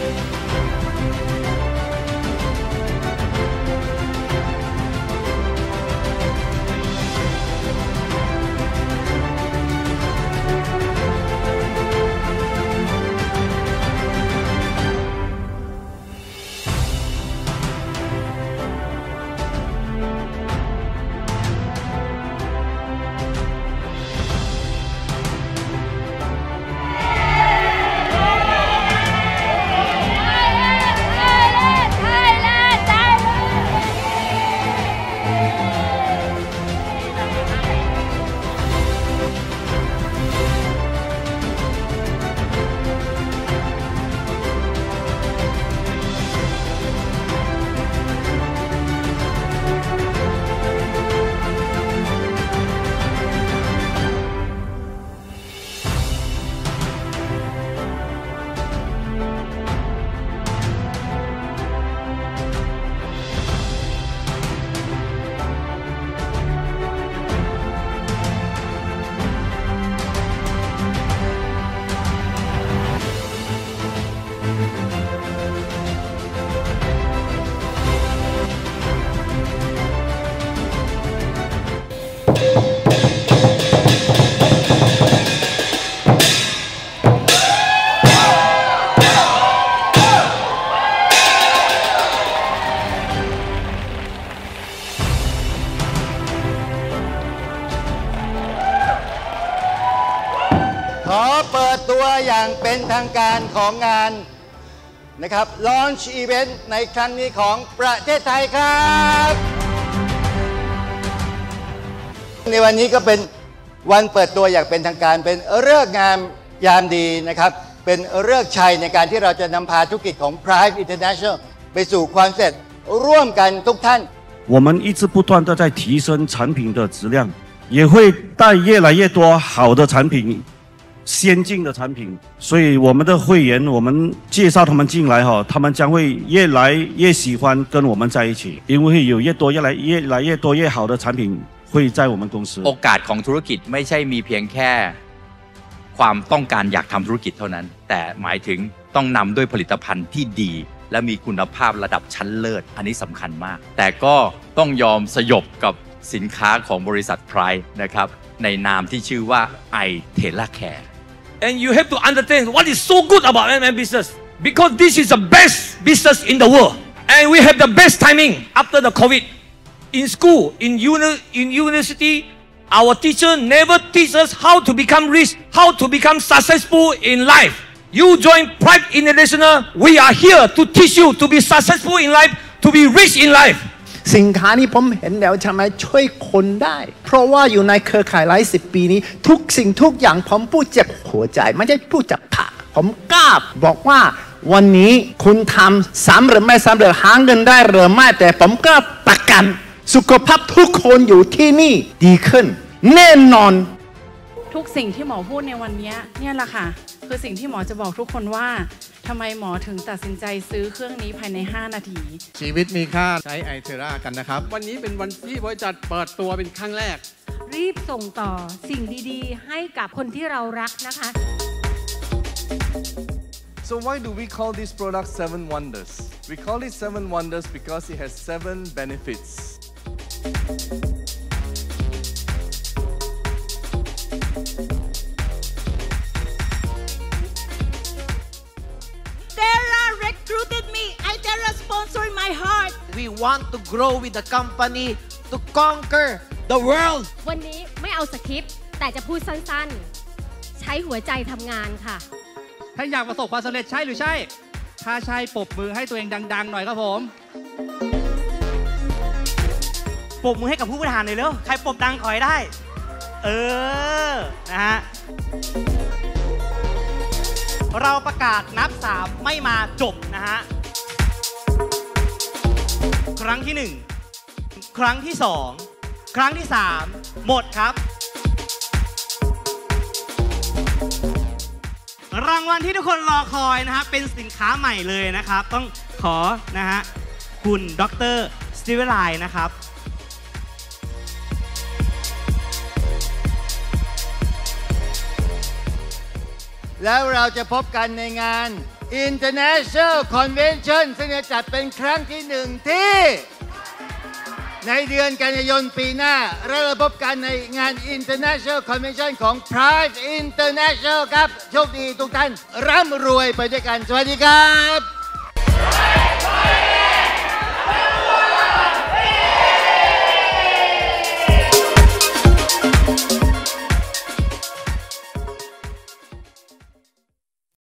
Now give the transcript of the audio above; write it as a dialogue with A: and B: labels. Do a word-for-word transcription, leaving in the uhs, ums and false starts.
A: ขอเปิดตัวอย่างเป็นทางการของงานนะครับ Launch Event ในครั้งนี้ของประเทศไทยครับในวันนี้ก็เป็นวันเปิดตัวอย่างเป็นทางการเป็นฤกษ์งามยามดีนะครับเป็นฤกษ์ชัยในการที่เราจะนำพาธุรกิจของ Prife International ไปสู่ความสำเร็จร่วมกันทุกท่าน
B: 我们一直不断地在提升产品的质量，也会带越来越多好的产品。先进的产品，所以我们的会员，我们介绍他们进来哈，他们将会越来越喜欢跟我们在一起，因为会有越多越来越来越多越好的产品会在我们公司。
C: โอกาสของธุรกิจไม่ใช่มีเพียงแค่ความต้องการอยากทำธุรกิจเท่านั้นแต่หมายถึงต้องนำด้วยผลิตภัณฑ์ที่ดีและมีคุณภาพระดับชั้นเลิศอันนี้สำคัญมากแต่ก็ต้องยอมสยบกับสินค้าของบริษัท Prife นะครับในนามที่ชื่อว่า iTeraCare
D: And you have to understand what is so good about M M business because this is the best business in the world and we have the best timing after the COVID. In school, in, uni in university, our teacher never teach us how to become rich, how to become successful in life. You join Prife International, we are here to teach you to be successful in life, to be rich in life.
E: สินค้านี้ผมเห็นแล้วทำไมช่วยคนได้เพราะว่าอยู่ในเครือข่ายหลายสิบปีนี้ทุกสิ่งทุกอย่างผมพูดเจ็บหัวใจไม่ใช่พูดจากปากผมกล้าบอกว่าวันนี้คุณทำซ้ำหรือไม่ซ้ำหรือหาเงินได้หรือไม่แต่ผมกล้าประกันสุขภาพทุกคนอยู่ที่นี่ดีขึ้นแน่นอน
F: ทุกสิ่งที่หมอพูดในวันนี้เนี่ยแหละค่ะคือสิ่งที่หมอจะบอกทุกคนว่าทำไมหมอถึงตัดสินใจซื้อเครื่องนี้ภายในห้านาที
G: ชีวิตมีค่าใช้ไอเทรากันนะครับวันนี้เป็นวันที่บริษัทเปิดตัวเป็นครั้งแรก
H: รีบส่งต่อสิ่งดีๆให้กับคนที่เรารักนะคะ
I: So why do we call this product seven wonders? We call it seven wonders because it has seven benefits.
J: Recruited me. iTera sponsored my heart.
K: We want to grow with the company to conquer the world.
H: วันนี้ไม่เอาสคริปต์แต่จะพูดสั้นๆใช้หัวใจทำงานค่ะ
L: ถ้าอยากประสบความสำเร็จใช่หรือใช่ถ้าใช่ปรบมือให้ตัวเองดังๆหน่อยครับผม
M: ปรบมือให้กับผู้บริหารหน่อยเร็วใครปรบดังขอให้ได้เออนะฮะเราประกาศนับสามไม่มาจบนะฮะครั้งที่หนึ่งครั้งที่สองครั้งที่สามหมดครับรางวัลที่ทุกคนรอคอยนะฮะเป็นสินค้าใหม่เลยนะครับต้องขอนะฮะคุณดร.สตีเวไลน์นะครับ
A: แล้วเราจะพบกันในงาน International Convention ซึ่งจะจัดเป็นครั้งที่หนึ่งที่ในเดือนกันยายนปีหน้าเราพบกันในงาน International Convention ของ Prife International ครับโชคดีทุกท่านร่ำรวยไปด้วยกันสวัสดีครับ